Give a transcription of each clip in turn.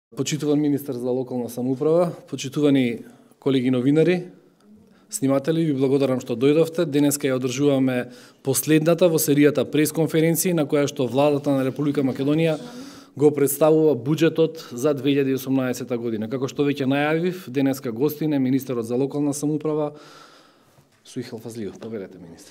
Почитуван министер за локална самоуправа, почитувани колеги новинари, сниматели, ви благодарам што дојдовте. Денеска ја одржуваме последната во серијата пресконференции на која што владата на Република Македонија го представува буџетот за 2018 година. Како што веќе најавив, денеска гостин е министерот за локална самоуправа Суихел Фазлиев. Поведете, министр.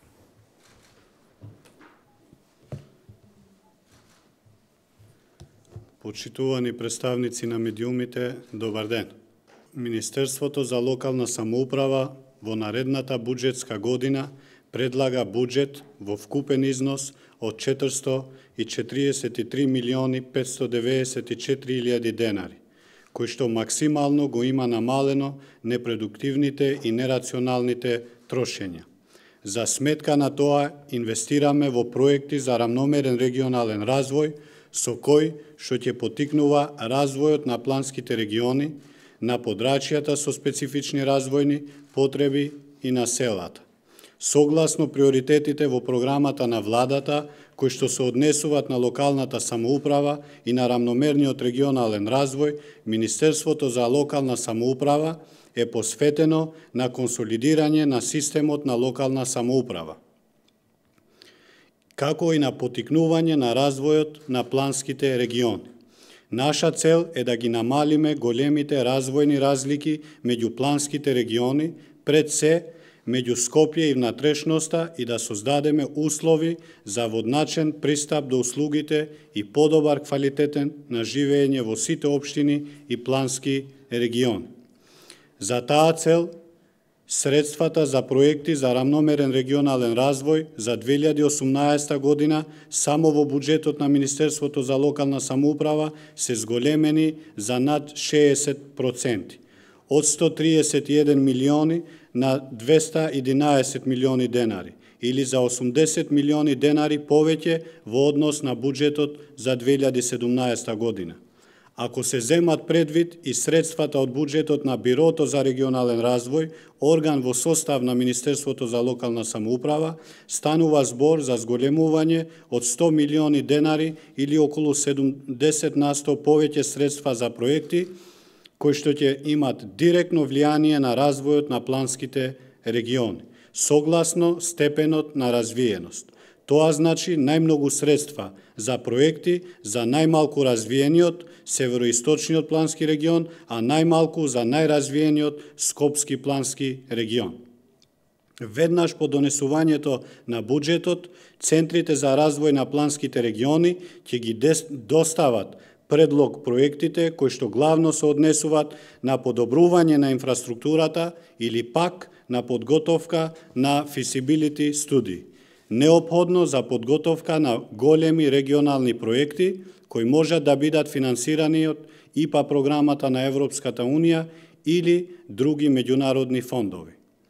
Почитувани представници на медиумите, добар ден. Министерството за локална самоуправа во наредната буџетска година предлага буџет во вкупен износ од 443 милиони 594 илјади денари, кој што максимално го има намалено непродуктивните и нерационалните трошења. За сметка на тоа инвестираме во проекти за рамномерен регионален развој, со кој што ќе потикнува развојот на планските региони, на подрачјата со специфични развојни потреби и на селата. Согласно приоритетите во програмата на владата, кои што се однесуваат на локалната самоуправа и на рамномерниот регионален развој, Министерството за локална самоуправа е посветено на консолидирање на системот на локална самоуправа, како и на потикнување на развојот на планските региони. Наша цел е да ги намалиме големите развојни разлики меѓу планските региони, пред се меѓу Скопје и внатрешноста, и да создадеме услови за водначен пристап до услугите и подобар квалитетен на живење во сите општини и плански региони. За таа цел, средствата за проекти за рамномерен регионален развој за 2018 година само во буџетот на Министерството за локална самоуправа се зголемени за над 60%, од 131 милиони на 211 милиони денари, или за 80 милиони денари повеќе во однос на буџетот за 2017 година. Ако се земат предвид и средствата од буџетот на Бирото за регионален развој, орган во состав на Министерството за локална самоуправа, станува збор за зголемување од 100 милиони денари или околу 70 на 100 повеќе средства за проекти, кои што ќе имат директно влијание на развојот на планските региони, согласно степенот на развиеност. Тоа значи најмногу средства за проекти за најмалку развиениот североисточниот плански регион, а најмалку за најразвиениот Скопски плански регион. Веднаш по донесувањето на буџетот, центрите за развој на планските региони ќе ги достават предлог проектите кои што главно се однесуваат на подобрување на инфраструктурата или пак на подготовка на feasibility студии, неопходно за подготовка на големи регионални проекти кои можат да бидат финансирани од ИПА програмата на Европската Унија или други меѓународни фондови.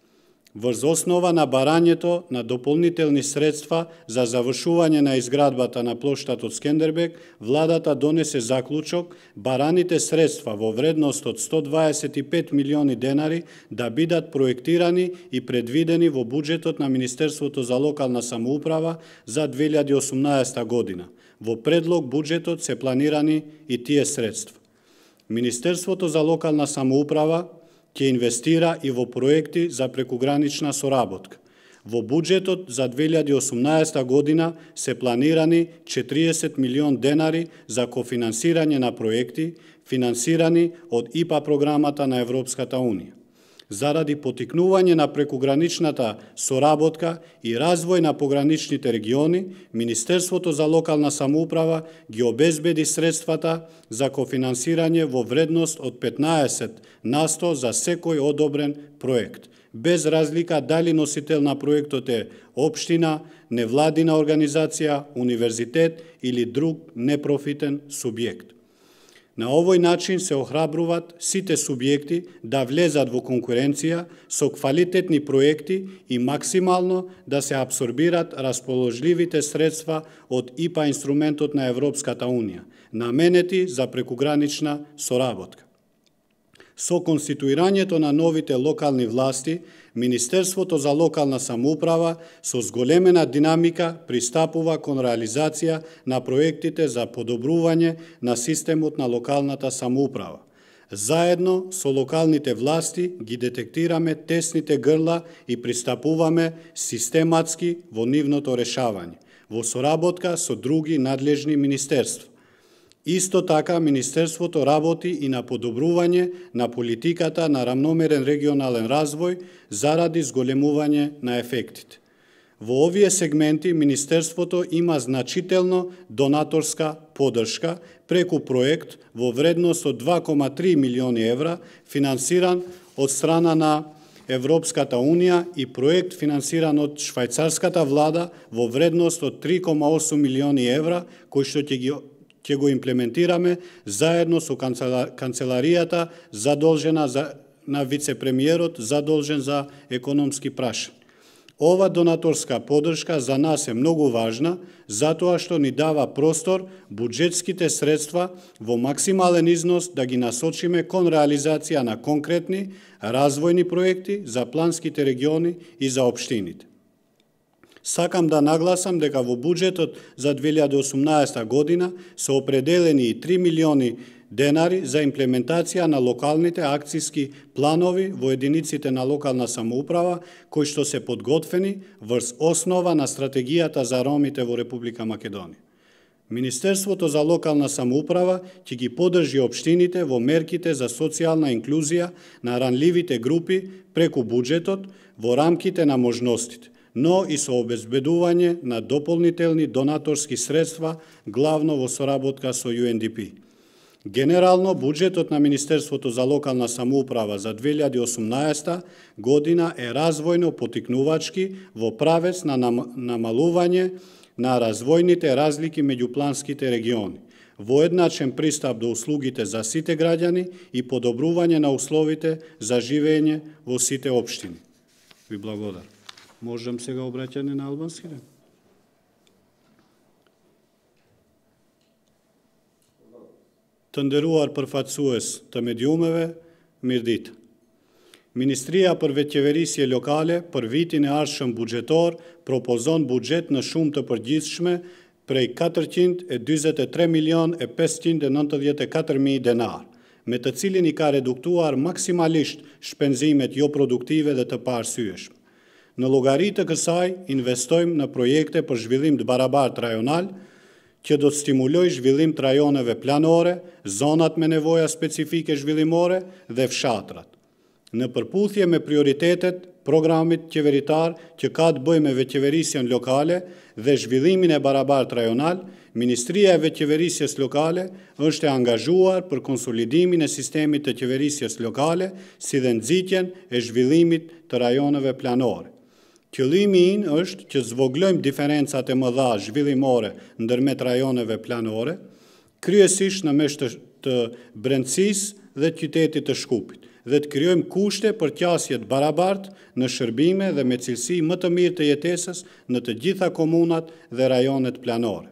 Врз основа на барањето на дополнителни средства за завршување на изградбата на плоштад од Скендербег, владата донесе заклучок бараните средства во вредност од 125 милиони денари да бидат проектирани и предвидени во буџетот на Министерството за локална самоуправа за 2018 година. Во предлог буџетот се планирани и тие средства. Министерството за локална самоуправа ќе инвестира и во проекти за прекугранична соработка. Во буџетот за 2018 година се планирани 40 милион денари за кофинансирање на проекти, финансирани од ИПА програмата на Европската Унија. Заради потикнување на прекуграничната соработка и развој на пограничните региони, Министерството за локална самоуправа ги обезбеди средствата за кофинансирање во вредност од 15 на 100 за секој одобрен проект, без разлика дали носител на проектот е општина, невладина организација, универзитет или друг непрофитен субјект. На овој начин се охрабруваат сите субјекти да влезат во конкуренција со квалитетни проекти и максимално да се апсорбират расположливите средства од ИПА инструментот на Европската Унија, наменети за прекугранична соработка. Со конституирањето на новите локални власти, Министерството за локална самоуправа со зголемена динамика пристапува кон реализација на проектите за подобрување на системот на локалната самоуправа. Заедно со локалните власти ги детектираме тесните грла и пристапуваме систематски во нивното решавање, во соработка со други надлежни министерства. Исто така, Министерството работи и на подобрување на политиката на рамномерен регионален развој заради зголемување на ефектите. Во овие сегменти Министерството има значително донаторска поддршка преку проект во вредност од 2,3 милиони евра, финансиран од страна на Европската Унија и проект финансиран од швајцарската влада во вредност од 3,8 милиони евра, кој што ќе го имплементираме заедно со канцеларијата задолжена на вице-премиерот задолжен за економски прашања. Ова донаторска поддршка за нас е многу важна, затоа што ни дава простор буџетските средства во максимален износ да ги насочиме кон реализација на конкретни развојни проекти за планските региони и за општините. Сакам да нагласам дека во буџетот за 2018 година се определени и 3 милиони денари за имплементација на локалните акцијски планови во единиците на локална самоуправа, кои што се подготвени врз основа на стратегијата за ромите во Република Македонија. Министерството за локална самоуправа ќе ги поддржи општините во мерките за социјална инклузија на ранливите групи преку буџетот во рамките на можностите, но и со обезбедување на дополнителни донаторски средства, главно во соработка со UNDP. Генерално, буџетот на Министерството за локална самоуправа за 2018 година е развојно потикнувачки во правец на намалување на развојните разлики меѓу планските региони, воедначен пристап до услугите за сите граѓани и подобрување на условите за живење во сите општини. Ви благодарам. Можам сега обраќање на албански? Të nderuar përfaqësues të mediumeve, mirëditë. Ministria për Vetëqeverisje Lokale për vitin e ardhshëm buxhetor propozon buxhet në shumë të përgjithshme prej 443.594.000 denar, me të cilin i ka reduktuar maksimalisht shpenzimet jo produktive dhe të paarsyeshme. Në llogari të kësaj investojmë në projekte për zhvillim të barabartë rajonal, që do të stimuloj zhvillim të rajoneve planore, zonat me nevoja specifike zhvillimore dhe fshatrat. Në përputhje me prioritetet programit qeveritar që ka të bëjë me veçeverisjen lokale dhe zhvillimin e barabartë rajonal, Ministria e Veçeverisjes Lokale është e angazhuar për konsolidimin e sistemit të qeverisjes lokale, si dhe nxitjen e zhvillimit të rajoneve planore. Qëllimi im është që zvoglojmë diferencat e mëdha zhvillimore ndërmjet rajoneve planore, kryesisht në mes të brendësisë dhe qytetit të Shkupit, dhe të krijojmë kushte për qasje të barabartë në shërbime dhe me cilësi më të mirë të jetesës në të gjitha komunat dhe rajonet planore.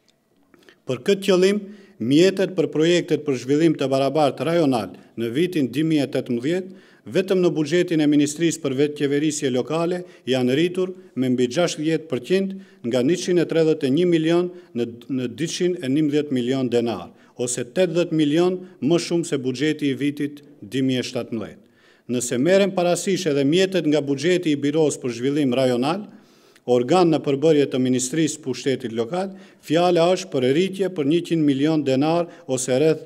Për këtë qëllim, mjetet për projektet për zhvillim të barabartë rajonal në vitin 2018 vetëm në buxhetin e Ministrisë për Vetëqeverisje Lokale janë rritur me mbi 60% nga 131 milion në 211 milion denar, ose 80 milion më shumë se buxheti i vitit 2017. Nëse merren parasysh edhe mjetet nga buxheti i Biros për Zhvillim Rajonal, organ në përbërje të Ministrisë Pushtetit Lokal, fjala është për rritje për 100 milion denar ose rreth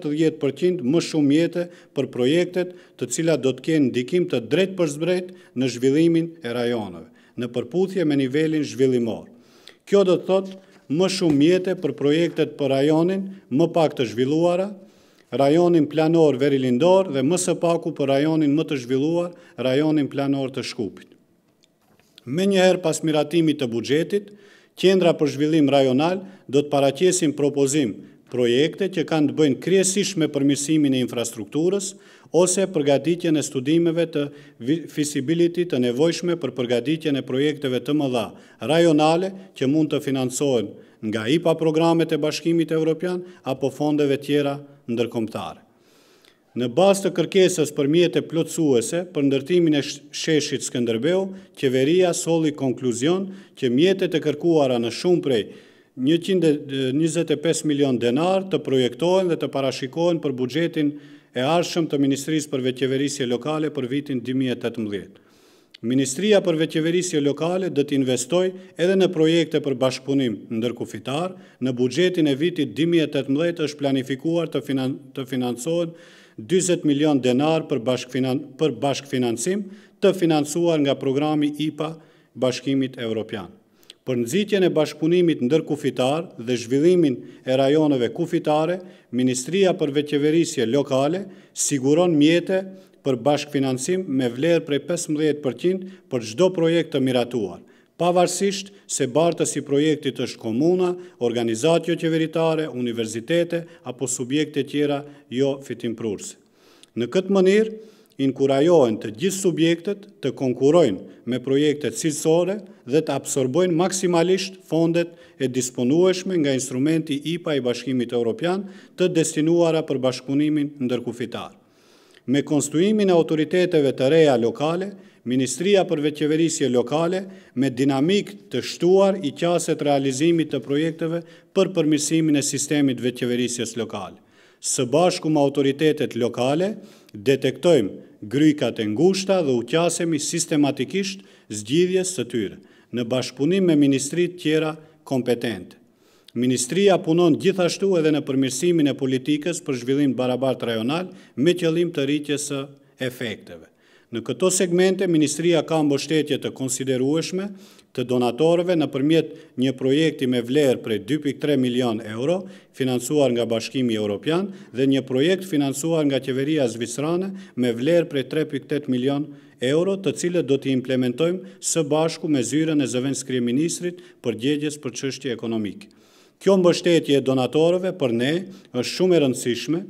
70% më shumë mjete për projektet të cilat do të kenë ndikim të drejtë për zbret në zhvillimin e rajoneve, në përputhje me nivelin zhvillimor. Kjo do të thotë më shumë mjete për projektet për rajonin më pak të zhvilluara, rajonin planor Verilindor dhe më së paku për rajonin më të zhvilluar, rajonin planor të Shkupit. Me njëherë pas miratimit të buxhetit, Qendra për Zhvillim Rajonal do të paraqesim propozim projekte që kanë të bëjnë kryesisht me përmirësimin e infrastrukturës ose përgatitjen e studimeve të feasibility të nevojshme për përgatitjen e projekteve të mëdha rajonale që mund të financohen nga IPA programet e Bashkimit Evropian apo fondeve tjera ndërkombëtare. Në bazë të kërkesës për mjete plotësuese për ndërtimin e sheshit Skënderbeu, qeveria solli konkluzion që mjetet e kërkuara në shumë prej 125 milion denar të projektohen dhe të parashikohen për buxhetin e ardhshëm të Ministrisë për Veçeverisje Lokale për vitin 2018. Ministria për Veçeverisje Lokale do të investojë edhe në projekte për bashkëpunim ndërkufitar. Në buxhetin e vitit 2018 është planifikuar të financohen 40 milion denar për bashkëfinancim të financuar nga programi IPA Bashkimit Evropian. Për nxitjen e bashkëpunimit ndërkufitar dhe zhvillimin e rajoneve kufitare, Ministria për Veçeverisje Lokale siguron mjete për bashkëfinancim me vlerë prej 15% për çdo projekt të miratuar, pavarësisht se bartësi i projektit është komuna, organizatë jo qeveritare, universitete apo subjekte tjera jo fitimprurëse. Në këtë mënyrë, inkurajohen të gjithë subjektet të konkurojnë me projektet cilësore dhe të absorbojnë maksimalisht fondet e disponueshme nga instrumenti IPA i Bashkimit Evropian të destinuara për bashkëpunimin ndërkufitar. Me konstruimin e autoriteteve të reja lokale, Ministria për Veçeverisje Lokale me dinamik të shtuar i qaset realizimit të projekteve për përmirësimin e sistemit veçeverisjes lokale. Së bashku me autoritetet lokale, detektojmë grykat e ngushta dhe u qasemi sistematikisht zgjidhjes së tyre, në bashkëpunim me ministrit tjera kompetente. Ministria punon gjithashtu edhe në përmirësimin e politikës për zhvillim barabartë rajonal me qëllim të rritjes së efekteve. Në këto segmente, Ministria ka mbështetje të konsiderueshme të donatorëve nëpërmjet një projekti me vlerë prej 2.3 milion euro, financuar nga Bashkimi Evropian, dhe një projekt financuar nga Qeveria Zvicrane me vlerë prej 3.8 milion euro, të cilët do t'i implementojmë së bashku me zyrën e zëvendës kryeministrit për përgjegjës për çështje ekonomike. Kjo mbështetje e donatorëve për ne është shumë e rëndësishme,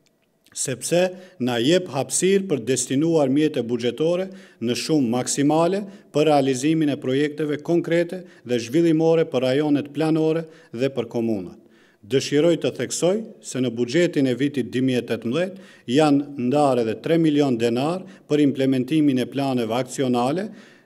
sepse na jep hapësirë për destinuar mjete buxhetore në shumë maksimale për realizimin e projekteve konkrete dhe zhvillimore për rajonet planore dhe për komunat. Dëshiroj të theksoj se në buxhetin e vitit 2018 janë ndarë edhe 3 milion denar për implementimin e planeve aksionale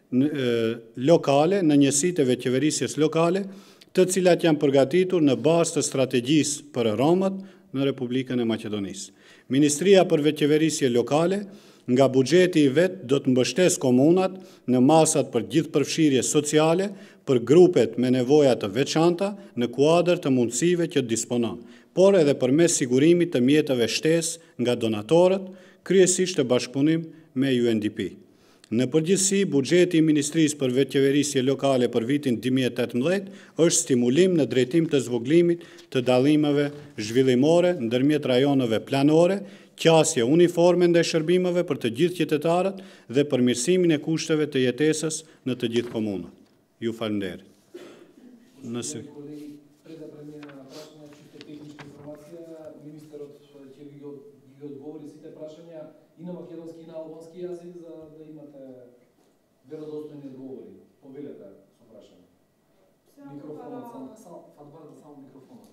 lokale në njësitë e veçeverisjes lokale, të cilat janë përgatitur në bazë të strategjisë për Romët në Republikën e Maqedonisë. Ministria për Veçeverisje Lokale, nga buxheti i vet, do të mbështes komunat në masat për gjithë përfshirje sociale për grupet me nevoja të veçanta në kuadër të mundësive që disponon, por edhe përmes sigurimit të mjeteve shtesë nga donatorët, kryesisht të bashkëpunim me UNDP. Në përgjithësi, buxheti i Ministrisë për Veçeverisje Lokale për vitin 2018 është stimulim në drejtim të zvogëlimit të dallimeve zhvillimore ndërmjet rajoneve planore, qasje uniforme ndaj shërbimeve për të gjithë qytetarët dhe përmirësimin e kushteve të jetesës në të gjithë komunat. Ju falenderoj. Nëse и на македонски и на албански јазик за да имате веродостојни одговори. Повелете со прашање. Микрофонот само микрофонот.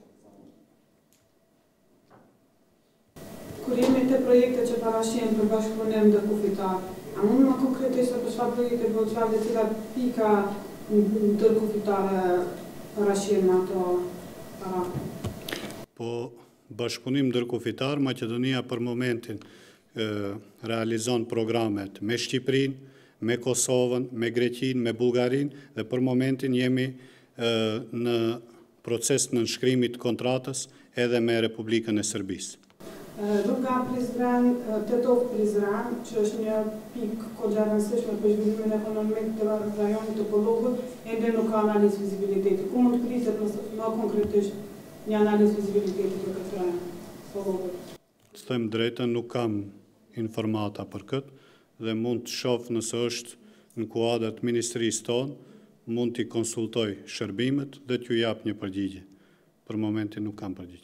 Kur jemi te projekte që parashihen për bashkëpunim ndërkufitar, a mund më konkretisht për çfarë projekte po çfarë të cilat pika ndërkufitare parashihen ato para? Po bashkëpunim ndërkufitar, Maqedonia për momentin realizon programet me Shqipërinë, me Kosovën, me Greqinë, me Bullgarinë dhe për momentin jemi në proces në nënshkrimit kontratës edhe me Republikën e Serbisë. Rruga Prizren, Tetov-Prizren, që është një pikë kogja rëndësishme për zhvillimin ekonomik të rajonit të Pollogut, ende nuk ka analizë vizibiliteti. Ku mund të pritet më konkretisht një analizë vizibiliteti për këtë rajon? Pollogut. Të them drejtën, nuk kam informata për këtë dhe mund të shoh nëse është në kuadër të ministrisë tonë, mund t'i konsultoj shërbimet dhe t'ju jap një përgjigje. Për momentin nuk kam përgjigje.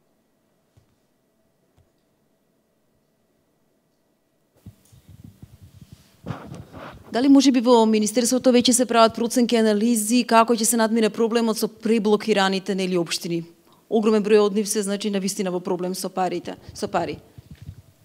Дали може би во Министерството веќе се прават проценки анализи како ќе се надмине проблемот со преблокираните нели општини? Огромен број од нив се значи навистина во проблем со парите, со пари.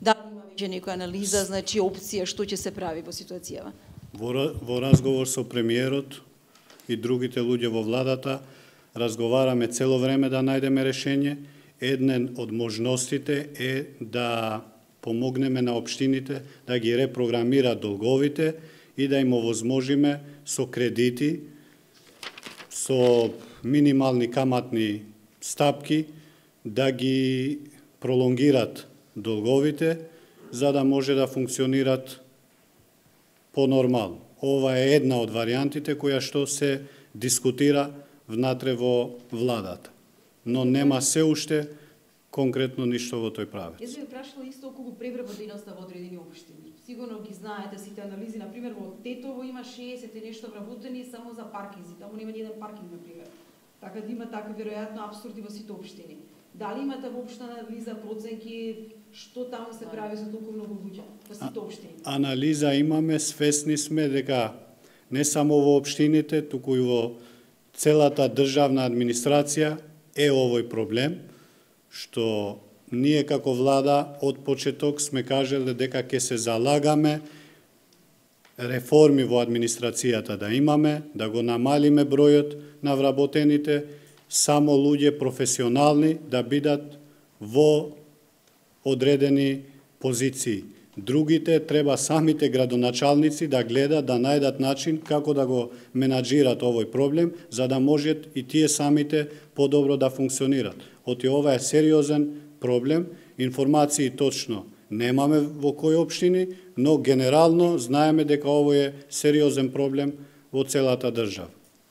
Дали има веќе некоја анализа, значи опција што ќе се прави во ситуацијава? Во разговор со премиерот и другите луѓе во владата разговараме цело време да најдеме решение. Еден од можностите е да помогнеме на општините да ги репрограмираат долговите и да им овозможиме со кредити, со минимални каматни стапки да ги пролонгират долговите, за да може да функционират понормално. Ова е една од варијантите која што се дискутира внатре во владата. Но нема се уште конкретно ништо во тој правец. Јас би прашала исто околу преврва дејноста во одредени општини. Сигурно ги знаете сите анализи, например во Тетово има 60 и нешто вработени само за паркинзи, таму нема ни еден паркинг например. Така да има така веројатно апсурди во сите општини. Дали имате воопшта анализа, проценки, што таму се прави со толку многу луѓе во сите општини? Анализа имаме, свесни сме дека не само во општините, туку и во целата државна администрација е овој проблем, што ние како влада од почеток сме кажале дека ќе се залагаме реформи во администрацијата да имаме, да го намалиме бројот на вработените, само луѓе професионални да бидат во одредени позиции. Другите треба самите градоначалници да гледат, да најдат начин како да го менаџират овој проблем, за да можат и тие самите подобро да функционират. Оти ова е сериозен проблем, информации точно немаме во кои општини, но генерално знаеме дека овој е сериозен проблем во целата држава.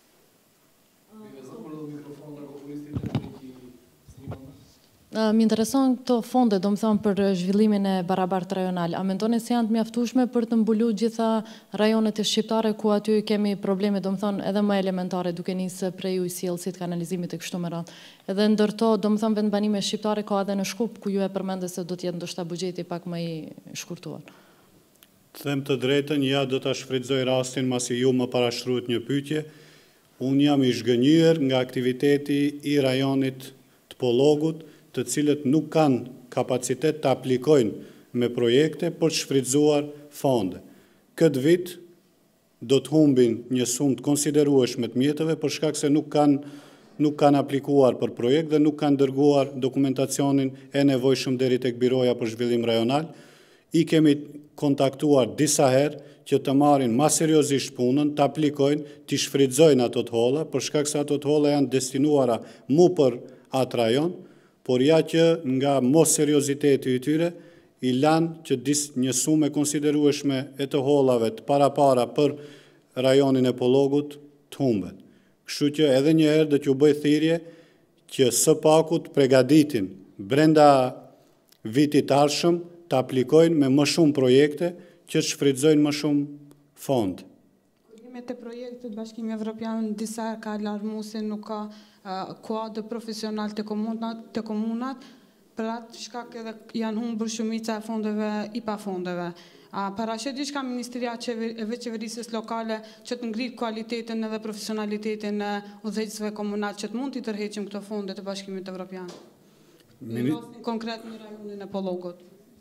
Më intereson këto fonde, do më thonë, për zhvillimin e barabartë rajonal. A mendoni se janë të mjaftueshme për të mbulu gjitha rajonet e shqiptare ku aty kemi probleme, do më thonë, edhe më elementare, duke nisë prej ujësjellësit, kanalizimit e kështu me radhë. Edhe ndërto, do më thonë, vendbanime shqiptare ka edhe në Shkup, ku ju e përmende se do t'jetë ndoshta buxheti pak më i shkurtuar. Them të drejtën, ja do ta shfrytëzoj rastin masi ju më parashtruat një pyetje. Unë jam i zhgënjur nga aktiviteti i rajonit të Pollogut, të cilët nuk kanë kapacitet të aplikojnë me projekte për të shfrytëzuar fonde. Këtë vit do të humbin një sumë të konsiderueshme të mjeteve për shkak se nuk kanë aplikuar për projekt dhe nuk kanë dërguar dokumentacionin e nevojshëm deri tek biroja për zhvillim rajonal. I kemi kontaktuar disa herë që të marrin më seriozisht punën, të aplikojnë, të shfrytëzojnë ato të holla, për shkak se ato të holla janë destinuara mu për atë rajon, por ja që nga mos serioziteti i tyre, i lanë që një sumë e konsiderueshme e të hollave të para për rajonin e Pollogut të humbet. Kështu që edhe një herë do t'ju bëj thirrje që SPAK-ut përgatitin brenda vitit ardhshëm të aplikojnë me më shumë projekte që të shfrytëzojnë më shumë fond. Kurimet e projektit Bashkimi Evropian disa ka alarmu se nuk ka kuadër profesional të komunat, për atë shkak edhe janë humbur shumica e fondeve IPA fondeve. Paraqet diçka Ministria e Qeverisjes Lokale që të ngritë kualitetin edhe profesionalitetin e udhëheqësve komunal që të mund t'i tërheqim këto fonde të Bashkimit Evropian. Konkret në rajonin e Pollogut.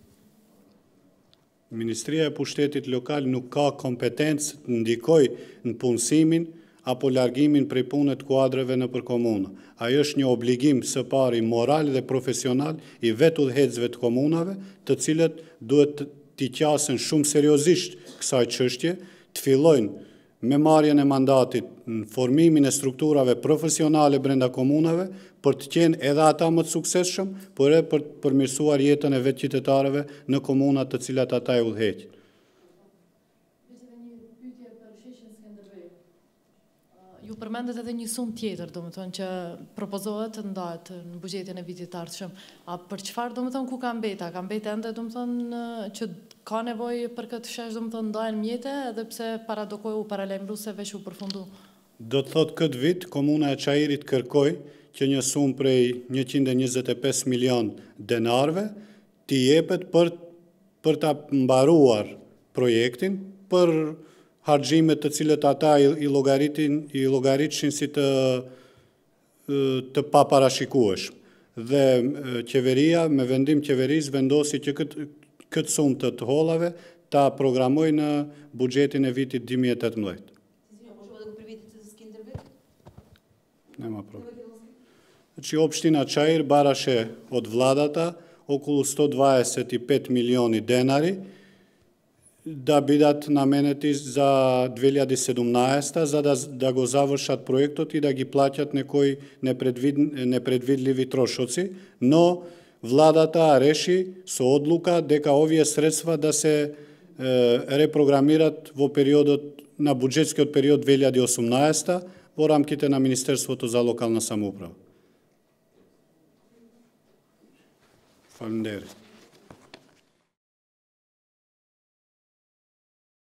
Ministria e Pushtetit Lokal nuk ka kompetencë të ndikojë në punësimin apo largimin prej punët kuadreve në për komuna. Ajo është një obligim së pari moral dhe profesional i vetë udhëheqësve të komunave, të cilët duhet t'i qasen shumë seriozisht kësaj çështje, të fillojnë me marrjen e mandatit në formimin e strukturave profesionale brenda komunave, për të qenë edhe ata më të suksesshëm, por edhe për të përmirësuar jetën e vetë qytetarëve në komunat të cilat ata e udhëheqin. Ju përmendet edhe një sumë tjetër, do më thonë, që propozohet të ndahet në buxhetin e vitit të ardhshëm. A për çfarë, do më thonë, ku ka mbeta? Ka mbeta ende, do më thonë, që ka nevojë për këtë shesh, do më thonë, ndahen mjete, edhe pse paradokohu, paralajmëru se veç u përfundu? Do të thotë këtë vit, Komuna e Çajirit kërkoi që një sumë prej 125 milion denarve t'i jepet për ta mbaruar projektin, për harxhimet të cilët ata i llogaritëshin si të paparashikueshëm. Dhe qeveria, me vendim qeverisë, vendosi që këtë sumë të holave, ta programoj në buxhetin e vitit 2018. Може да го приведете за Скиндербек? Нема проблем. Значи, општина Чаир бараше од владата околу 125 милиони денари да бидат наменети за 2017 за да го завршат проектот и да ги плаќат некои непредвидливи трошоци, но владата реши со одлука дека овие средства да се репрограмират во периодот на буџетскиот период 2018 во рамките на Министерството за локална самоуправа. Фалендери.